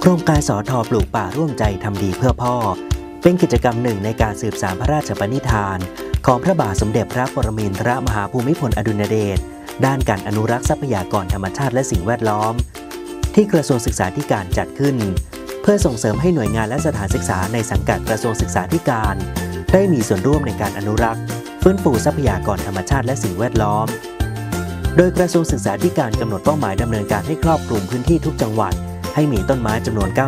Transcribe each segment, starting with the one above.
ครงการสท.ปลูกป่าร่วมใจทำดีเพื่อพ่อเป็นกิจกรรมหนึ่งในการสืบสานพระราชปณิธานของพระบาทสมเด็จพระปรมินทรมหาภูมิพลอดุลยเดชด้านการอนุรักษ์ทรัพยากรธรรมชาติและสิ่งแวดล้อมที่กระทรวงศึกษาธิการจัดขึ้นเพื่อส่งเสริมให้หน่วยงานและสถานศึกษาในสังกัดกระทรวงศึกษาธิการได้มีส่วนร่วมในการอนุรักษ์ฟื้นฟูทรัพยากรธรรมชาติและสิ่งแวดล้อมโดยกระทรวงศึกษาธิการกำหนดเป้าหมายดำเนินการให้ครอบคลุมพื้นที่ทุกจังหวัดให้มีต้นไม้จำนวน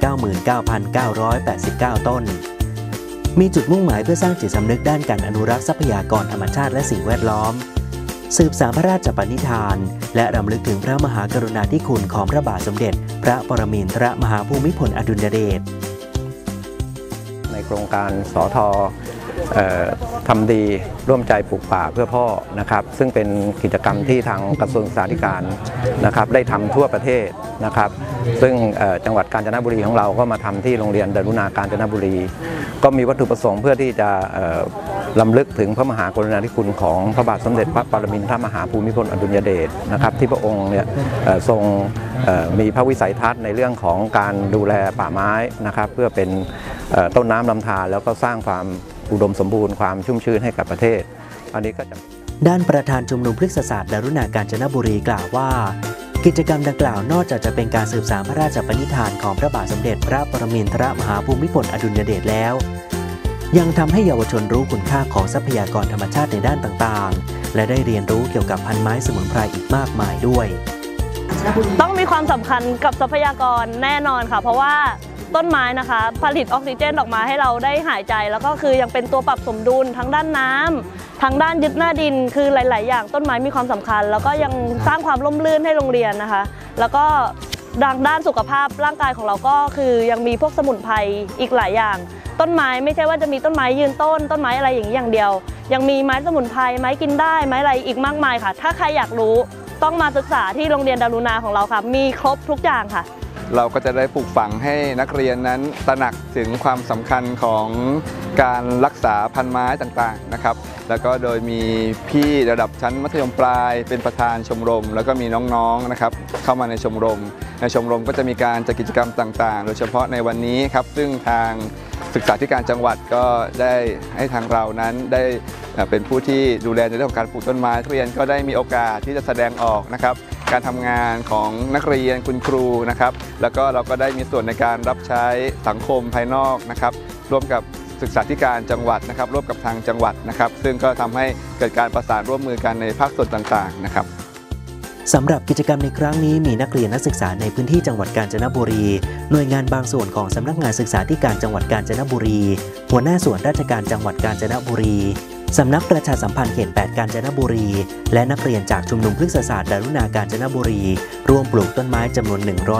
999,989 ต้นมีจุดมุ่งหมายเพื่อสร้างจิตสำนึกด้านการอนุรักษ์ทรัพยากรธรรมชาติและสิ่งแวดล้อมสืบสานพระราชปณิธานและรำลึกถึงพระมหากรุณาธิคุณของพระบาทสมเด็จพระปรมินทรมหาภูมิพลอดุลยเดชในโครงการสท.ทำดีร่วมใจปลูกป่าเพื่อพ่อนะครับซึ่งเป็นกิจกรรมที่ทางกระทรวงศึกษาธิการนะครับได้ทำทั่วประเทศนะครับซึ่งจังหวัดกาญจนบุรีของเราก็มาทำที่โรงเรียนดารุณากาญจนบุรีก็มีวัตถุประสงค์เพื่อที่จะรำลึกถึงพระมหากรุณาธิคุณของพระบาทสมเด็จพระปรมินทรมหาภูมิพลอดุลยเดชนะครับที่พระองค์เนี่ยทรงมีพระวิสัยทัศน์ในเรื่องของการดูแลป่าไม้นะครับเพื่อเป็นต้นน้ำลำธารแล้วก็สร้างความอุดมสมบูรณ์ความชุ่มชื้นให้กับประเทศอันนี้ก็จะด้านประธานชุมนุมพฤกษศาสตร์ดารุณากาญจนบุรีกล่าวว่ากิจกรรมดังกล่าวนอกจากจะเป็นการสืบสานพระราชปณิธานของพระบาทสมเด็จพระปรมินทรมหาภูมิพลอดุลยเดชแล้วยังทำให้เยาวชนรู้คุณค่าของทรัพยากรธรรมชาติในด้านต่างๆและได้เรียนรู้เกี่ยวกับพันไม้สมุนไพรอีกมากมายด้วยต้องมีความสำคัญกับทรัพยากรแน่นอนค่ะเพราะว่าต้นไม้นะคะผลิตออกซิเจนออกมาให้เราได้หายใจแล้วก็คือยังเป็นตัวปรับสมดุลทั้งด้านน้ำทั้งด้านยึดหน้าดินคือหลายๆอย่างต้นไม้มีความสำคัญแล้วก็ยังสร้างความร่มรื่นให้โรงเรียนนะคะแล้วก็ด้านสุขภาพร่างกายของเราก็คือยังมีพวกสมุนไพรอีกหลายอย่างต้นไม้ไม่ใช่ว่าจะมีต้นไม้ยืนต้นไม้อะไรอย่างนี้อย่างเดียวยังมีไม้สมุนไพรไม้กินได้ไม้อะไรอีกมากมายค่ะถ้าใครอยากรู้ต้องมาศึกษาที่โรงเรียนดารุณาของเราค่ะมีครบทุกอย่างค่ะเราก็จะได้ปลูกฝังให้นักเรียนนั้นตระหนักถึงความสำคัญของการรักษาพันไม้ต่างๆนะครับแล้วก็โดยมีพี่ระดับชั้นมัธยมปลายเป็นประธานชมรมแล้วก็มีน้องๆนะครับเข้ามาในชมรมก็จะมีการจัดกิจกรรมต่างๆโดยเฉพาะในวันนี้ครับซึ่งทางศึกษาธิการจังหวัดก็ได้ให้ทางเรานั้นได้เป็นผู้ที่ดูแลในเรื่องของการปลูกต้นไม้นักเรียนก็ได้มีโอกาสที่จะแสดงออกนะครับการทำงานของนักเรียนคุณครูนะครับแล้วก็เราก็ได้มีส่วนในการรับใช้สังคมภายนอกนะครับร่วมกับศึกษาธิการจังหวัดนะครับร่วมกับทางจังหวัดนะครับซึ่งก็ทำให้เกิดการประสานร่วมมือกันในภาคส่วนต่างๆนะครับสำหรับกิจกรรมในครั้งนี้มีนักเรียนนักศึกษาในพื้นที่จังหวัดกาญจนบุรีหน่วยงานบางส่วนของสำนักงานศึกษาธิการจังหวัดกาญจนบุรีหัวหน้าส่วนราชการจังหวัดกาญจนบุรีสำนักประชาสัมพันธ์เขต 8 กาญจนบุรีและนักเรียนจากชุมนุมพฤกษศาสตร์ดารุณากาญจนบุรีร่วมปลูกต้นไม้จำนวน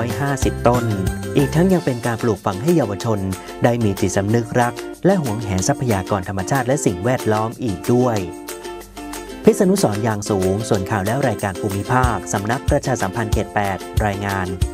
150ต้นอีกทั้งยังเป็นการปลูกฝังให้เยาวชนได้มีจิตสำนึกรักและหวงแหนทรัพยากรธรรมชาติและสิ่งแวดล้อมอีกด้วยพิษณุสร ยางสูงส่วนข่าวและรายการภูมิภาคสำนักประชาสัมพันธ์เขต 8 รายงาน